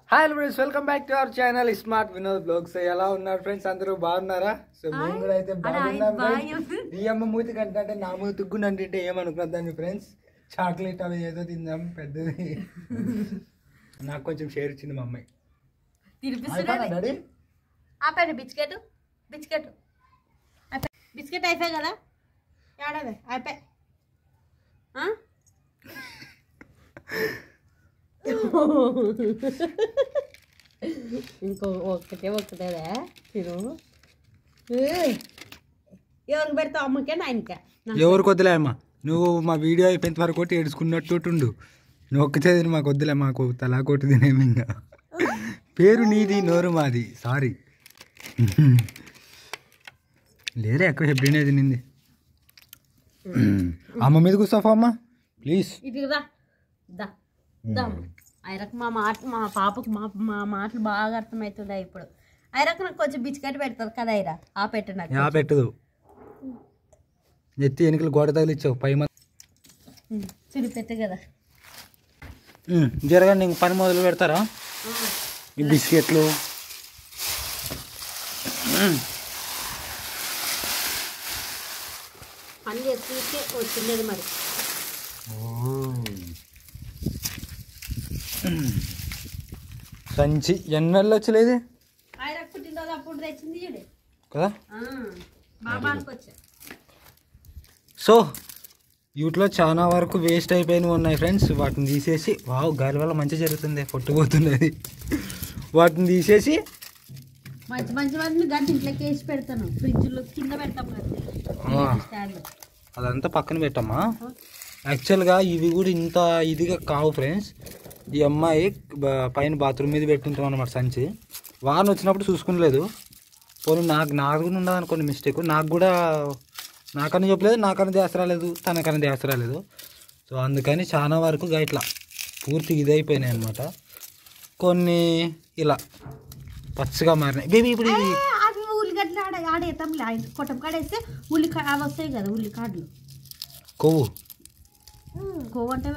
Hi friends, welcome back to our channel smart Vinod vlogs. ఎలా ఉన్నారు friends? అందరూ బాగున్నారా? సో మేము కూడా అయితే బాగున్నాం. ఈ అమ్మ మూతి కంటే నా మూతి గుండంటే ఏమనుకున్నదాన్ని ఫ్రెండ్స్. చాక్లెట్ అవి ఏదో తిందాం పెద్దది. నాకు కొంచెం షేర్ ఇచ్చింది మా అమ్మాయి. డాడీ ఆపాడు బిస్కెట్ బిస్కెట్ బిస్కెట్ అయిపోయాయి కదా, ఏడవే అయిపోయి ఇంకో ఒక్కటేదా తిను. ఎవరికి పెడతావు? అమ్మకే నాయనకే? ఎవరికి వద్దులే అమ్మ, నువ్వు మా వీడియో అయిపోయేంత వరకు కొట్టి ఏడుచుకున్నట్టుండు. నువ్వు ఒక్క చదివి మాకు వద్దులే, మాకు తలా కొట్టు తినేమి. ఇంకా పేరు నీది నోరు మాది. సారీ లేదే, ఎక్కువ హెబ్రినే తినింది. అమ్మ మీద కూర్చోఫా అమ్మ ప్లీజ్. ఇది రా ఐరక్ మా పాపకు మా మాటలు బాగా అర్థమవుతున్నాయి ఇప్పుడు. ఐరక్ నాకు కొంచెం బిస్కెట్ పెడతారు కదా ఐరా, ఆ పెట్టు నాకు. పెట్టదు, ఎత్తి ఎన్నికలు గోడ తగిలిచ్చావు పై చూడు పెట్టు కదా. జరగండి, ఇంక పని మొదలు పెడతారా? ఈ బిస్కెట్లు పని చేసి వచ్చిండేది మరి. సంచి ఎన్నెళ్ళు వచ్చలేదు ఐరక్ పుట్టినరోజు అప్పుడు తెచ్చింది చూడు కదా. బాబాకి వచ్చా. సో వీటిలో చాలా వరకు వేస్ట్ అయిపోయినవి ఉన్నాయి ఫ్రెండ్స్. వాటిని తీసేసి, వావ్ గాలి వల్ల మంచి జరుగుతుంది, పొట్టుపోతున్నది. వాటిని తీసేసి మంచి మంచి వాటిని గంట ఇంట్లోకి వేసి పెడతాను, ఫ్రిడ్జ్లో కింద పెడతాం కదా స్టాండ్. అదంతా పక్కన పెట్టమ్మా. యాక్చువల్గా ఇవి కూడా ఇంత ఇదిగా కావు ఫ్రెండ్స్. ఈ అమ్మాయి పైన బాత్రూమ్ మీద పెట్టింటాం అనమాట సంచి. వాన వచ్చినప్పుడు చూసుకునలేదు. పోనీ నాకు కూడా ఉండదు అనుకోండి మిస్టేక్. నాకన్నా చెప్పలేదు, నాకన్నా ధ్యాస రాలేదు, తనకన్నా ధ్యాస రాలేదు. సో అందుకని చాలా వరకు ఇట్లా పూర్తిగా ఇదైపోయినాయి అనమాట. కొన్ని ఇలా పచ్చగా మారినాయి. బేబీ ఇప్పుడు అవి ఉల్లిగడ్డలు ఆడేస్తాం, కొట్టం కాడేస్తే అవి వస్తాయి కదా ఉల్లికాడలు. కొవ్వు కొవ్వు అంటే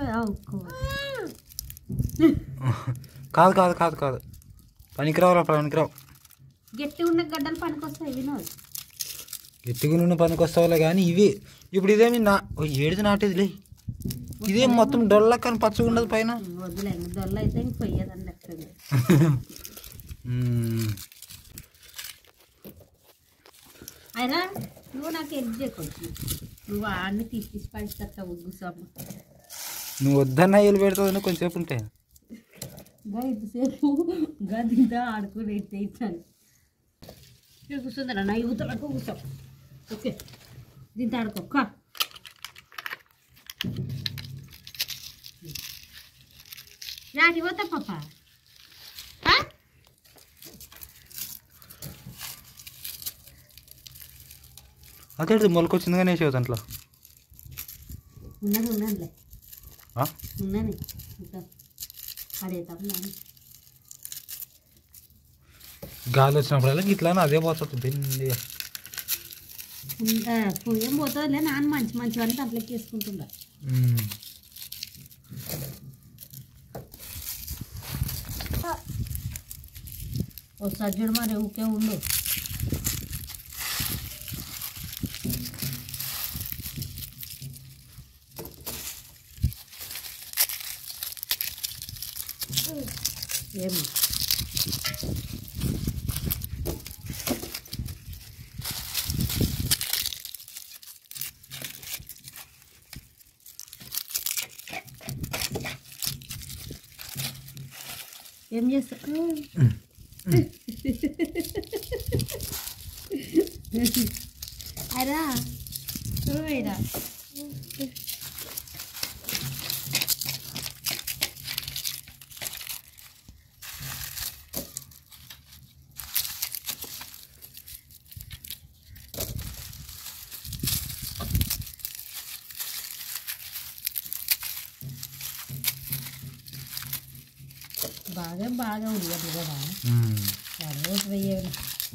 కాదు కాదు కాదు కాదు పనికిరావు. గట్టి ఉన్న గడ్డలు పనికి వస్తాయి వినోద్. గట్టిగా నుండి పనికి వస్తావులే. కానీ ఇవి ఇప్పుడు ఇదేమి ఏడిది నాటేదిలే. ఇదేం మొత్తం డొల్ల కానీ పచ్చగా ఉండదు పైన. వద్దులే, దొల్ల అయితే ఇంక పోయేదండి అక్కడ. అయినా నువ్వు నాకు హెల్ప్ చేయకొచ్చు, నువ్వు అన్ని తీసి పడిస్తా కూర్చోమ్మ. నువ్వు వద్దన్నా వెళ్ళి పెడతావు కొంచెంసేపు ఉంటే. ఇంతసేపు గదింతా ఆడుకుని ఇచ్చాను. కూర్చుందా నా యువతలకు కూర్చో. ఓకే దీంతో ఆడుకో. రాటి పోతా పాప. అదే మొలకొచ్చింది కానీ వేసేవు దాంట్లో. ఉన్నానులే ఉన్నాను ఇంకా పడేద్దాం. గాలి వచ్చినప్పుడల్లా ఇట్లా అదే పోతుంది. ఏం పోతుందిలే, నాన్న మంచి మంచివన్నీ దాంట్లోకి వేసుకుంటుందా. ఒకసారి చూడు మరి ఊకే ఉండు. ఏమి ఏం చేస్తా అరా చూడరా. బాగా ఉడిగదు కదా, రోజు వెయ్యాలి.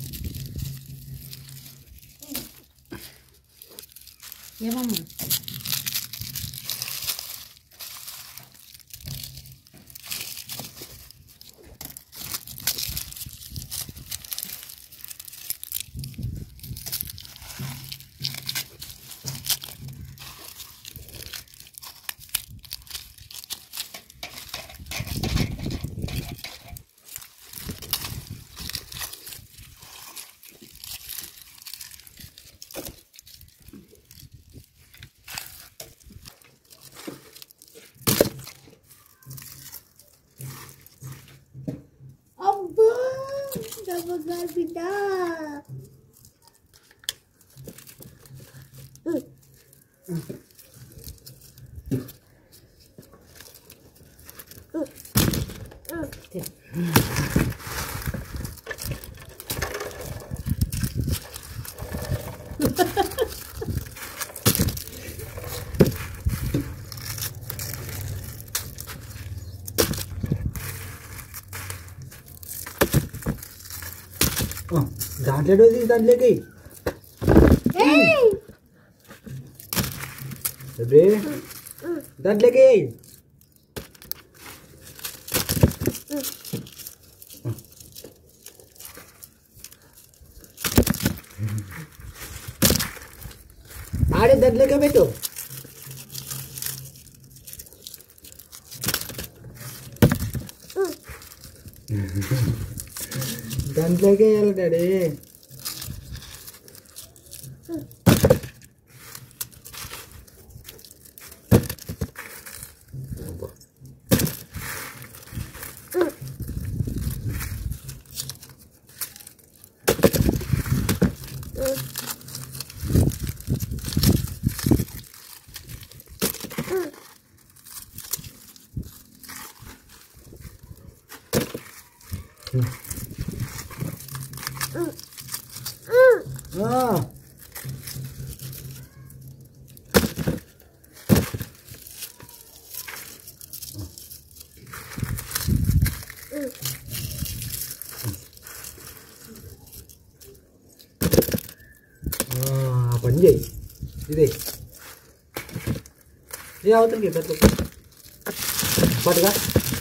ఏమమ్మా దాంట్లో డోసి దాంట్లోకి దాంట్లోకి ఆడే దాంట్లోకి పెట్టు దాంట్లోకి వెళ్ళాలి డాడీ పని చేయి ఇదే ఏ అవతలకి పట్టుగా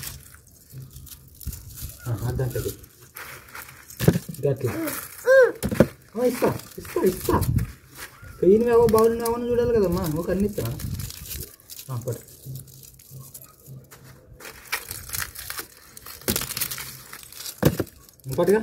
దాంట్లోకి గట్లా ఇస్తా ఇస్తా ఇస్తా పెయిన్ మేవో బాగుంది మేవో చూడాలి కదమ్మా ఒక అన్ని ఇస్తా పట్టు పట్టుగా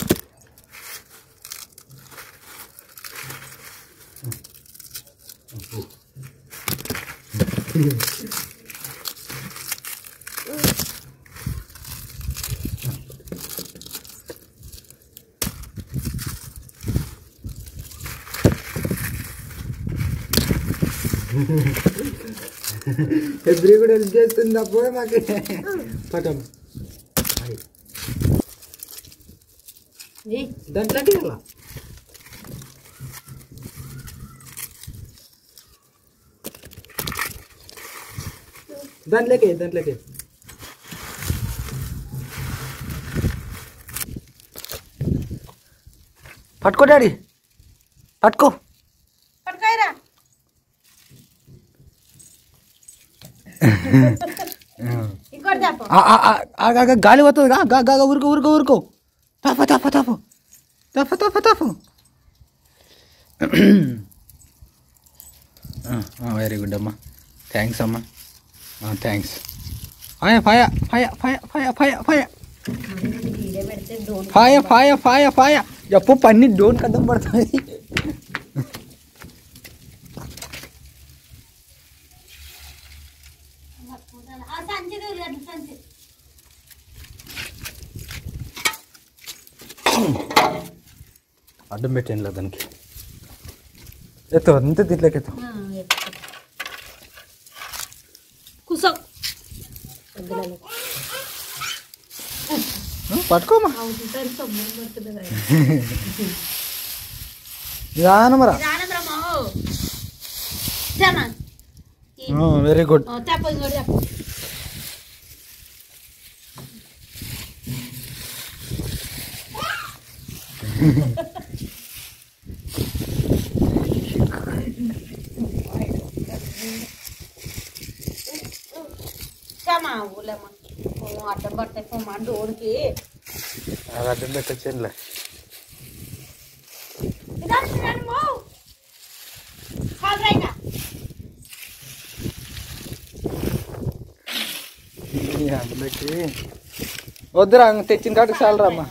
ఎవ్రీ కూడా హెల్ప్ చేస్తుంది అప్పుడే మాకు పటం దాంట్లోకి అలా దాంట్లోకి పట్టుకో డాడీ పట్టుకో పట్టుకోరా గాలి వస్తుంది ఊరుకో తప్పు వెరీ గుడ్ అమ్మా థ్యాంక్స్ అమ్మా థ్యాంక్స్ ఫాయ ఎప్పుడు పన్ని డోన్ కదం పడుతుంది అడ్డం పెట్టేలా దానికి ఎత్తో అంత దీంట్లోకి ఎత్తో పట్టుకోమా నిదానమరా వెరీ గుడ్ అడ్డం పడతాయి మా డోర్కి అడ్డం పెట్టచ్చేలా అందులోకి వద్దురా తెచ్చిన కాటికి చాలరా అమ్మా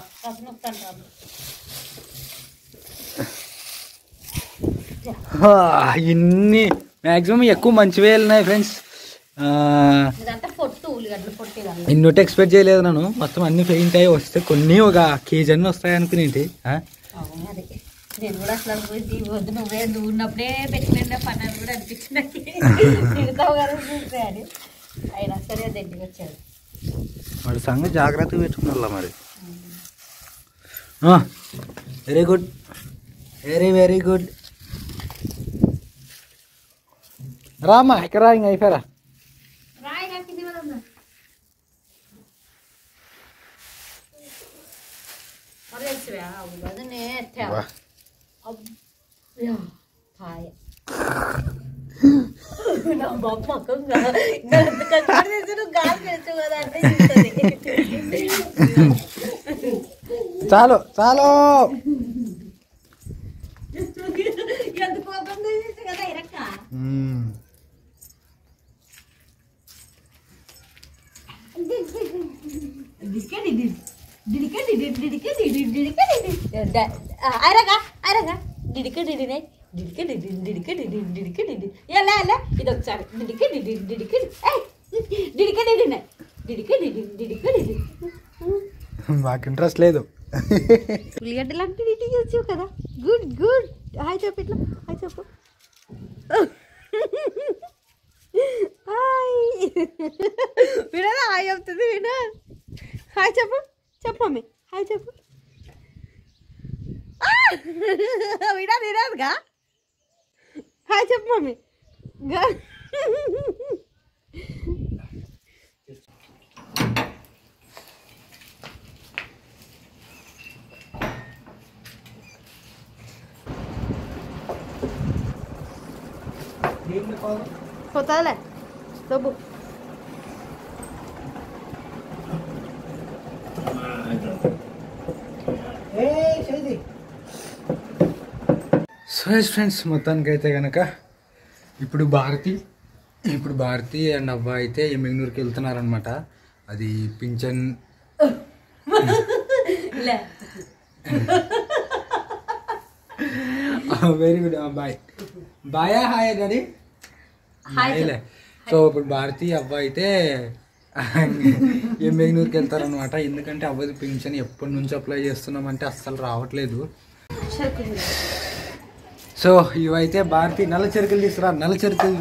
ఇన్ని మ్యాక్సిమం ఎక్కువ మంచివే వెళ్ళినాయి ఫ్రెండ్స్ ఉల్లిగడ్డలు పొట్టిగా ఇన్నోటి ఎక్స్పెక్ట్ చేయలేదు నేను. మొత్తం అన్ని పెయింట్ అయ్యి వస్తే కొన్ని ఒక కేజీ అన్నీ వస్తాయి అనుకునేంటి. అది నేను కూడా అట్లా వద్దు నువ్వు ఉన్నప్పుడే పెట్టిన పనులు కూడా అనిపించినాయి తిడతావు కదా చూస్తే అని అయినా సరే అది ఇంటికి వచ్చాడు. వాడి సంగతి జాగ్రత్తగా పెట్టుకున్నా మరి. Very good, very good. రామ్మా ఇక్కడ రా, ఇంక అయిపోయారా. చాలు చాలు. ఇదొకసారి మాకు ఇంట్రెస్ట్ లేదు. ఉల్లిగడ్డలు అంటే నీట్గా వచ్చావు కదా. Good good. హాయ్ చెప్పు, ఇట్లా హాయ్ చెప్పు. హాయ్ వినదా? హాయ్ చెప్తుంది వినా. హాయ్ చెప్పు, చెప్పమ్మి హాయ్ చెప్పు. వినా వినదుగా. హాయ్ చెప్పు మమ్మీ. పోతాలే డబ్బు. సో ఫ్రెండ్స్, మొత్తానికి అయితే కనుక ఇప్పుడు భారతి అండ్ అవ్వ అయితే ఎమ్మిగనూరుకి వెళ్తున్నారనమాట. అది పింఛన్. Very good. Bye bye. Hi daddy. హాయ్లే. సో ఇప్పుడు భారతి అవ్వ అయితే ఎమ్మిగనూరుకి వెళ్తారనమాట. ఎందుకంటే అవ్వది పింఛన్ ఎప్పటి నుంచి అప్లై చేస్తున్నామంటే అస్సలు రావట్లేదు. సో ఇవైతే భారతి నల్ల చెరుకులు తీసుకురా నల్ల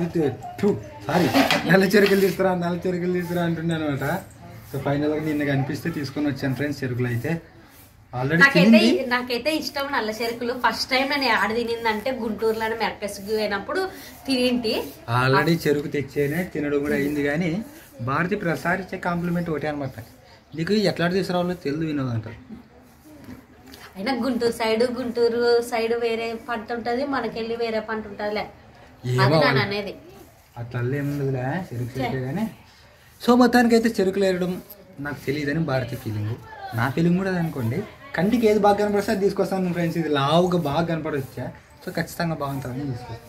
చెరుకులు తీసుకురా అంటుండే అనమాట. సో ఫైనల్గా నిన్న కనిపిస్తే తీసుకొని వచ్చాను ఫ్రెండ్స్ చెరుకులు అయితే. నాకైతే ఇష్టం నల్ల చెరుకులు. ఫస్ట్ టైం నేను ఆడ తినిందంటే గుంటూరులోనే మెరకస్కి పోయినప్పుడు తినింటి. ఆల్రెడీ చెరుకు తెచ్చేనే తినడం కూడా అయింది. కానీ భారతి ప్రసాద్ ఇచ్చే కాంప్లిమెంట్ ఒకటే అనమాట. నీకు ఎట్లా తీసుకురావాలో తెలియదు వినోద్ అంటారు. అయినా గుంటూరు సైడ్ వేరే పంట ఉంటుంది, మనకెళ్ళి వేరే పంట ఉంటుందిలే. అది నేను అనేది అట్లా ఏముండదులే చెరుకు కానీ. సో మొత్తానికి అయితే చెరుకులు వేయడం నాకు తెలియదని భారతి ఫీలింగ్. నా ఫీలింగ్ కూడా అనుకోండి. కంటికి ఏది బాగా కనపడితే అది తీసుకొస్తాను ఫ్రెండ్స్. ఇది లావుగా బాగా కనపడొచ్చా. సో ఖచ్చితంగా బాగుంటుందని తీసుకొస్తాను.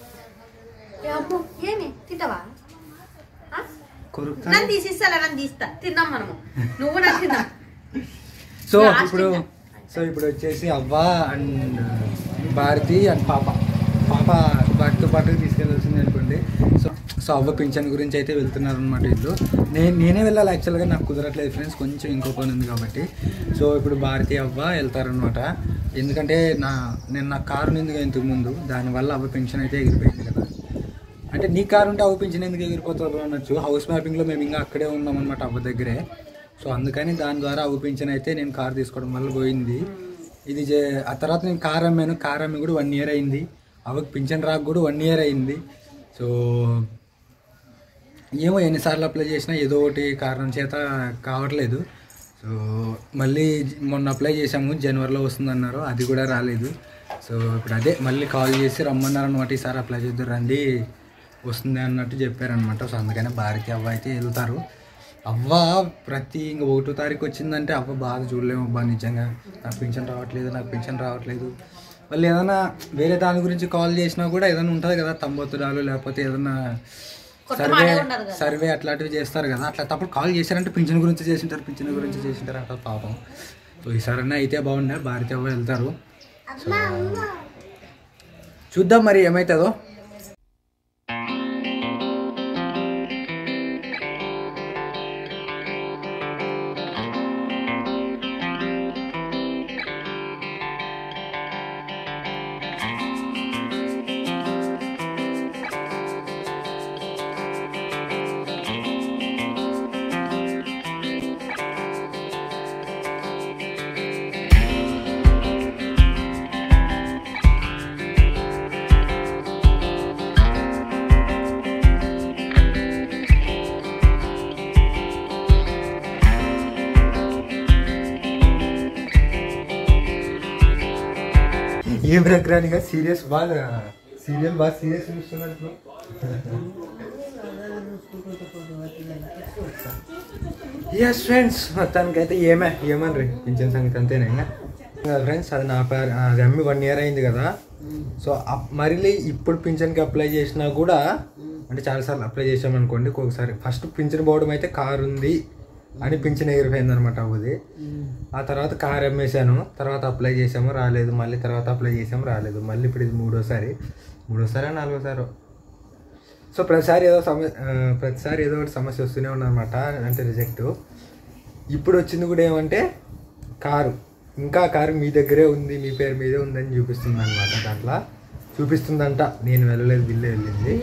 సో ఇప్పుడు వచ్చేసి అవ్వ అండ్ భారతి అండ్ పాప వాటితో పాటు తీసుకెళ్ళాల్సింది అనుకోండి. సో అవ్వ పింఛన్ గురించి అయితే వెళ్తున్నారు అనమాట వీళ్ళు. నేనే వెళ్ళాలి యాక్చువల్గా, నాకు కుదరట్లేదు ఫ్రెండ్స్, కొంచెం ఇంకో పని ఉంది కాబట్టి. సో ఇప్పుడు భారతి అవ్వ వెళ్తారనమాట. ఎందుకంటే నేను నా కారు నిందుగా ఇంతకు ముందు, దానివల్ల అవ్వ పింఛన్ అయితే ఎగిరిపోయింది కదా. అంటే నీ కారు ఉంటే అవ్వ పింఛన్ ఎందుకు ఎగిరిపోతారు అనొచ్చు. హౌస్ మ్యాపింగ్లో మేము ఇంకా అక్కడే ఉన్నాం అనమాట అవ్వ దగ్గరే. సో అందుకని దాని ద్వారా అవ్వ పింఛన్ అయితే నేను కారు తీసుకోవడం వల్ల పోయింది. ఇది ఆ తర్వాత నేను కారు అమ్మాను. కారు అమ్మి కూడా 1 year అయింది. అవ్వకి పింఛన్ రాక కూడా 1 year అయింది. సో ఏమో ఎన్నిసార్లు అప్లై చేసినా ఏదో ఒకటి కారణం చేత కావట్లేదు. సో మళ్ళీ మొన్న అప్లై చేసాము, జనవరిలో వస్తుందన్నారు, అది కూడా రాలేదు. సో ఇప్పుడు అదే మళ్ళీ కాల్ చేసి రమ్మన్నారు అనమాట. ఈసారి అప్లై చేద్దాం రండి వస్తుంది అన్నట్టు చెప్పారనమాట. సో అందుకనే భారతి అవ్వ అయితే వెళ్తారు. అవ్వ ఇంక 1వ తారీఖు వచ్చిందంటే అవ్వ బాధ చూడలేము అబ్బా. నిజంగా నాకు పింఛన్ రావట్లేదు. వాళ్ళు ఏదైనా వేరే దాని గురించి కాల్ చేసినా కూడా ఏదైనా ఉంటుంది కదా, తంబొత్తుడాలు లేకపోతే ఏదైనా సర్వే అట్లాంటివి చేస్తారు కదా. అట్లా తప్పుడు కాల్ చేశారంటే పింఛన్ గురించి చేసింటారు అంటారు పాపం. సో ఈసారైనా అయితే బాగుండే. భారతి అవ్వ వెళ్తారు. సో చూద్దాం మరి ఏమవుతుందో. ఏం రకరానిగా సీరియస్ బాగా సీరియల్ బాగా సీరియస్ చూస్తున్నట్లు. ఎస్ ఫ్రెండ్స్, మొత్తానికైతే ఏమని పింఛన్ సంగతి అంతేనా ఇంకా ఫ్రెండ్స్. అది నా పేరు, అది అమ్మి 1 year అయింది కదా. సో మళ్ళీ ఇప్పుడు పింఛన్కి అప్లై చేసినా కూడా, అంటే చాలాసార్లు అప్లై చేసామనుకోండి, ఒక్కొక్కసారి ఫస్ట్ పింఛన్ పోవడం అయితే కారు ఉంది అని పింఛన్ ఎగిరిపోయింది అనమాట అవుది. ఆ తర్వాత కారు అమ్మేశాను, తర్వాత అప్లై చేసాము రాలేదు, మళ్ళీ తర్వాత అప్లై చేసాము రాలేదు, మళ్ళీ ఇప్పుడు ఇది మూడోసారి 4సారో. సో ప్రతిసారి ఏదో ఒకటి సమస్య వస్తూనే ఉన్నదన్నమాట, అంటే రిజెక్ట్. ఇప్పుడు వచ్చింది కూడా ఏమంటే కారు, ఇంకా కారు మీ దగ్గరే ఉంది, మీ పేరు మీదే ఉందని చూపిస్తుంది అనమాట. దాంట్లో చూపిస్తుందంట, నేను వెళ్ళలేదు, బిల్లు వెళ్ళింది.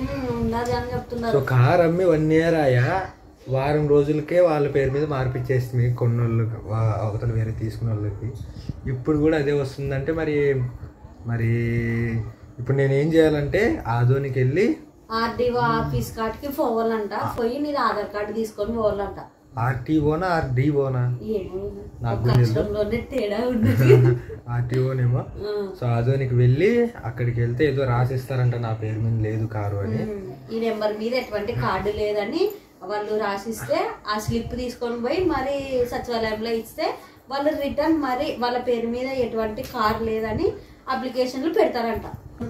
సో కారు అమ్మి 1 year అయ్యా, వారం రోజులకే వాళ్ళ పేరు మీద మార్పిచ్చేస్తుంది కొన్నోళ్ళు, అవతల వేరే తీసుకున్న వాళ్ళకి. ఇప్పుడు కూడా అదే వస్తుందంటే మరి ఇప్పుడు నేను ఏం చేయాలంటే ఆదోనికి వెళ్ళి ఆర్డీఓ ఆఫీస్ కాడికి పోవాలంట, పోయి నీది ఆధార్ కార్డు తీసుకొని పోవాలంట. ఆర్టీఓనా ఆర్డీఓనా నాకు తేడా ఆర్టీఓనేమో. సో ఆదోనికి వెళ్ళి అక్కడికి వెళ్తే ఏదో రాసిస్తారంట, నా పేరు మీద లేదు కారు అని. ఈ నెంబర్ మీద ఎటువంటి కార్డు లేదని వాళ్ళు రాసిస్తే ఆ స్లిప్ తీసుకొని పోయి మరి సచివాలయంలో ఇస్తే వాళ్ళు రిటర్న్ మరి వాళ్ళ పేరు మీద ఎటువంటి కార్ లేదని అప్లికేషన్లు పెడతారంట.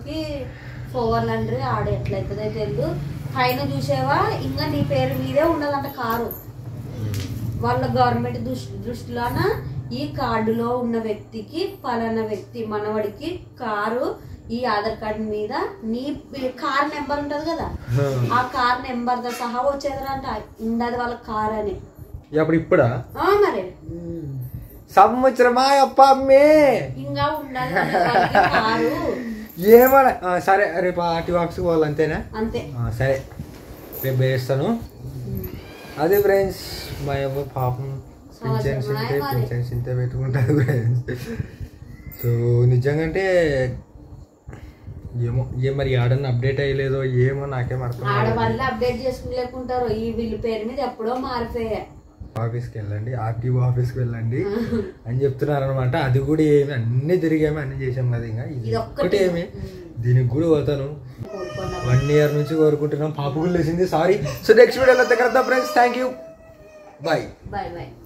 పోవాలంటే ఆడ ఎట్లయితుందో తెలియదు. పైన చూసేవా ఇంకా నీ పేరు మీదే ఉండదంట కారు. వాళ్ళ గవర్నమెంట్ దృష్టిలోన ఈ కార్డులో ఉన్న వ్యక్తికి పలానా వ్యక్తి మనవడికి కారు, ఈ ఆధార్ కార్డు మీద నీ కార్ నెంబర్ ఉంటది కదా, ఆ కార్ నెంబర్ తో సహా వచ్చేదంట ఉండదు వాళ్ళ కార్ అని. ఇప్పుడా మరి సంవత్సరమా అప్ప అమ్మే ఇంకా ఉండాలి కారు. ఏమన్నా సరే, రేపు ఆర్టీ ఆఫీస్కి పోవాలి అంతేనా? అంతే. సరే రేపు వేస్తాను. అదే ఫ్రెండ్స్, మా అమ్మ పాపం పింఛన్స్ ఇంతే పెట్టుకుంటారు ఫ్రెండ్స్. సో నిజంగా అంటే ఏమో మరి ఆడన్నా అప్డేట్ అయ్యలేదో ఏమో నాకేం అర్థం. ఆడవాళ్ళు అప్డేట్ చేసుకులేకుంటారు, ఈ వీళ్ళ పేరు మీద ఎప్పుడో మారిపోయా. ఆఫీస్కి వెళ్ళండి, ఆర్టీఓ ఆఫీస్కి వెళ్ళండి అని చెప్తున్నారు అనమాట. అది కూడా ఏమి అన్ని తిరిగామి అన్ని చేసాం కదా, ఇంకా ఇది ఒక్కటి ఏమి దీనికి కూడా పోతాను. 1 year నుంచి కోరుకుంటున్నాం. పాప కూడా లేచింది, సారీ. సో నెక్స్ట్ వీడియోలో దగ్గర ఫ్రెండ్స్, థ్యాంక్ యూ, బాయ్.